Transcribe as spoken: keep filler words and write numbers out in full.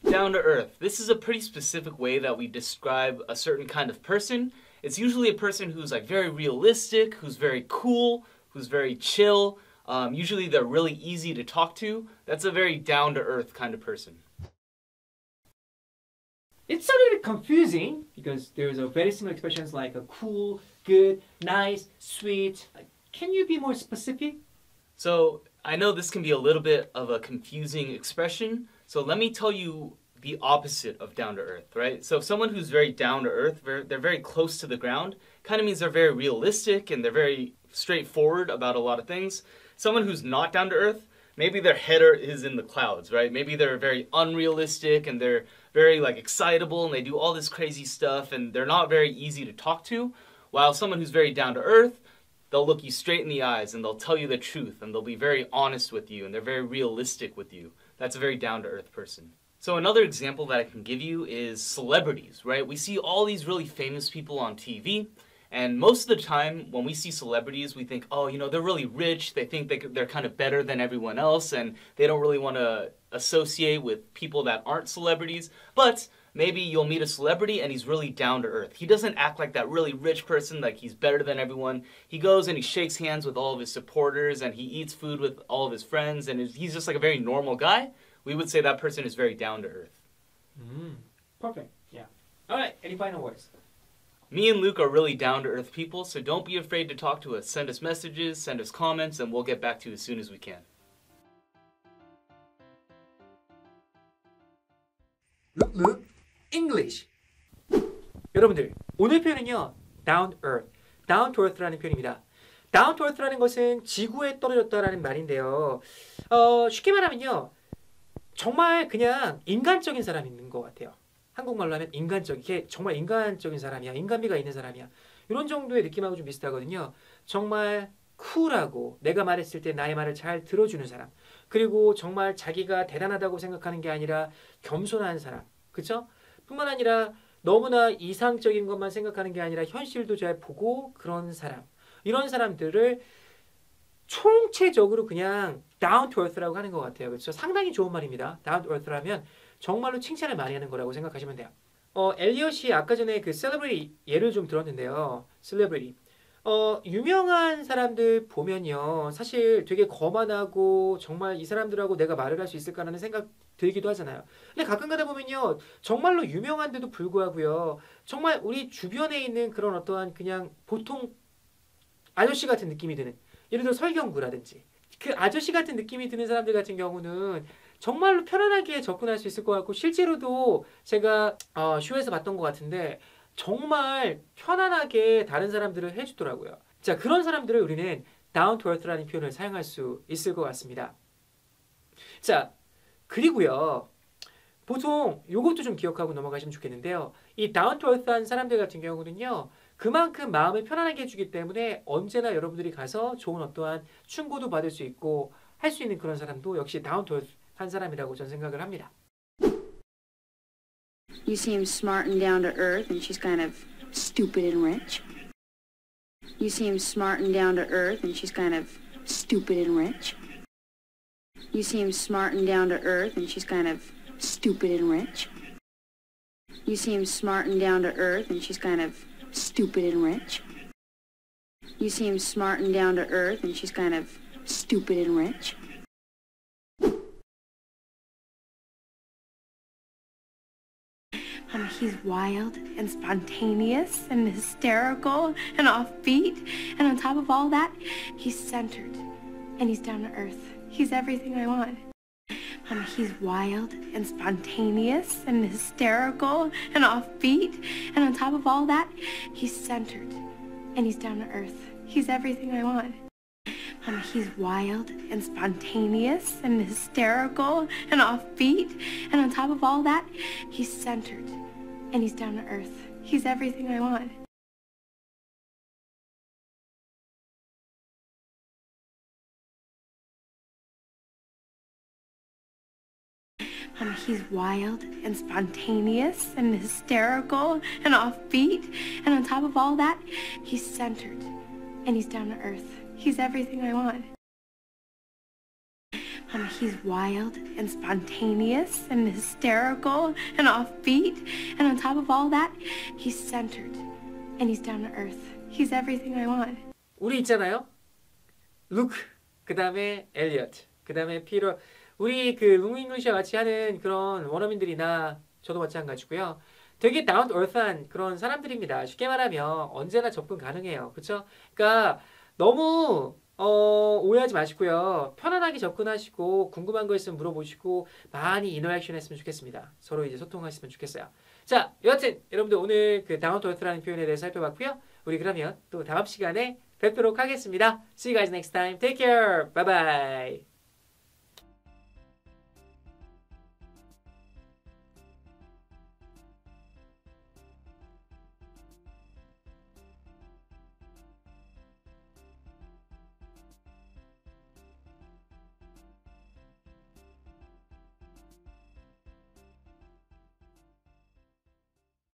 Down to earth. This is a pretty specific way that we describe a certain kind of person. It's usually a person who's like very realistic, who's very cool, who's very chill. Um, usually they're really easy to talk to. That's a very down to earth kind of person. It's a little bit confusing because there's a very similar expressions like a cool, good, nice, sweet. Can you be more specific? So I know this can be a little bit of a confusing expression. So let me tell you the opposite of down to earth, right? So someone who's very down to earth, very, they're very close to the ground, kind of means they're very realistic and they're very straightforward about a lot of things. Someone who's not down to earth, maybe their head is in the clouds, right? Maybe they're very unrealistic and they're very like excitable and they do all this crazy stuff and they're not very easy to talk to. While someone who's very down to earth, they'll look you straight in the eyes and they'll tell you the truth and they'll be very honest with you and they're very realistic with you. That's a very down to earth person. So another example that I can give you is celebrities, right? We see all these really famous people on T V. And most of the time, when we see celebrities, we think, oh, you know, they're really rich. They think they, they're kind of better than everyone else, and they don't really want to associate with people that aren't celebrities. But maybe you'll meet a celebrity, and he's really down to earth. He doesn't act like that really rich person, like he's better than everyone. He goes and he shakes hands with all of his supporters, and he eats food with all of his friends, and he's just like a very normal guy. We would say that person is very down to earth. Mm, perfect. Yeah. All right. Any final words? Me and Luke are really down-to-earth people, so don't be afraid to talk to us. Send us messages, send us comments, and we'll get back to you as soon as we can. Look, look, English. 여러분들, 오늘 표현은요, down to earth, down to earth라는 표현입니다. down to earth라는 것은 지구에 떨어졌다라는 말인데요. 어, 쉽게 말하면요, 정말 그냥 인간적인 사람이 있는 것 같아요. 한국말로 하면 인간적인, 걔 정말 인간적인 사람이야. 인간미가 있는 사람이야. 이런 정도의 느낌하고 좀 비슷하거든요. 정말 쿨하고 내가 말했을 때 나의 말을 잘 들어주는 사람. 그리고 정말 자기가 대단하다고 생각하는 게 아니라 겸손한 사람. 그쵸? 뿐만 아니라 너무나 이상적인 것만 생각하는 게 아니라 현실도 잘 보고 그런 사람. 이런 사람들을 총체적으로 그냥 down to earth라고 하는 것 같아요. 그렇죠? 상당히 좋은 말입니다. down to earth라면 정말로 칭찬을 많이 하는 거라고 생각하시면 돼요. 어, 엘리엇이 아까 전에 그 celebrity 예를 좀 들었는데요. celebrity. 어, 유명한 사람들 보면요. 사실 되게 거만하고 정말 이 사람들하고 내가 말을 할 수 있을까라는 생각 들기도 하잖아요. 근데 가끔 가다 보면요. 정말로 유명한데도 불구하고요. 정말 우리 주변에 있는 그런 어떠한 그냥 보통 아저씨 같은 느낌이 드는 예를 들어 설경구라든지 그 아저씨 같은 느낌이 드는 사람들 같은 경우는 정말로 편안하게 접근할 수 있을 것 같고 실제로도 제가 어, 쇼에서 봤던 것 같은데 정말 편안하게 다른 사람들을 해주더라고요. 자, 그런 사람들을 우리는 down to earth라는 표현을 사용할 수 있을 것 같습니다. 자, 그리고요. 보통 이것도 좀 기억하고 넘어가시면 좋겠는데요. 이 down to earth한 사람들 같은 경우는요. 그만큼 마음을 편안하게 해주기 때문에 언제나 여러분들이 가서 좋은 어떠한 충고도 받을 수 있고 할 수 있는 그런 사람도 역시 down to earth 한 사람이라고 저는 생각을 합니다. You seem smart and down to earth, and she's kind of stupid and rich. You seem smart and down to earth, and she's kind of stupid and rich. You seem smart and down to earth, and she's kind of stupid and rich. You seem smart and down to earth, and she's kind of stupid and rich. You seem smart and down to earth, and she's kind of stupid and rich. Um, he's wild and spontaneous and hysterical and offbeat. And on top of all that, he's centered and he's down to earth. He's everything I want. Um, he's wild and spontaneous and hysterical and offbeat. And on top of all that, he's centered and he's down to earth. He's everything I want. Um, he's wild and spontaneous and hysterical and offbeat. And on top of all that, he's centered and he's down to earth. He's everything I want. Um, he's wild and spontaneous and hysterical and offbeat. And on top of all that, he's centered and he's down to earth. He's everything I want. Um, he's wild and spontaneous and hysterical and offbeat. And on top of all that, he's centered. And he's down to earth. He's everything I want. 우리 있잖아요. 루크, 그 다음에 엘리엇, 그 다음에 피터. 우리 그 룽잉글리시와 같이 하는 그런 원어민들이나 저도 마찬가지고요. 되게 다운 투 얼스한 그런 사람들입니다. 쉽게 말하면 언제나 접근 가능해요. 그렇죠? 그러니까 너무 어, 오해하지 마시고요. 편안하게 접근하시고 궁금한 거 있으면 물어보시고 많이 인터랙션 했으면 좋겠습니다. 서로 이제 소통하시면 좋겠어요. 자, 여하튼 여러분들 오늘 그 다운 투 얼스라는 표현에 대해서 살펴봤고요. 우리 그러면 또 다음 시간에 뵙도록 하겠습니다. See you guys next time. Take care. Bye bye.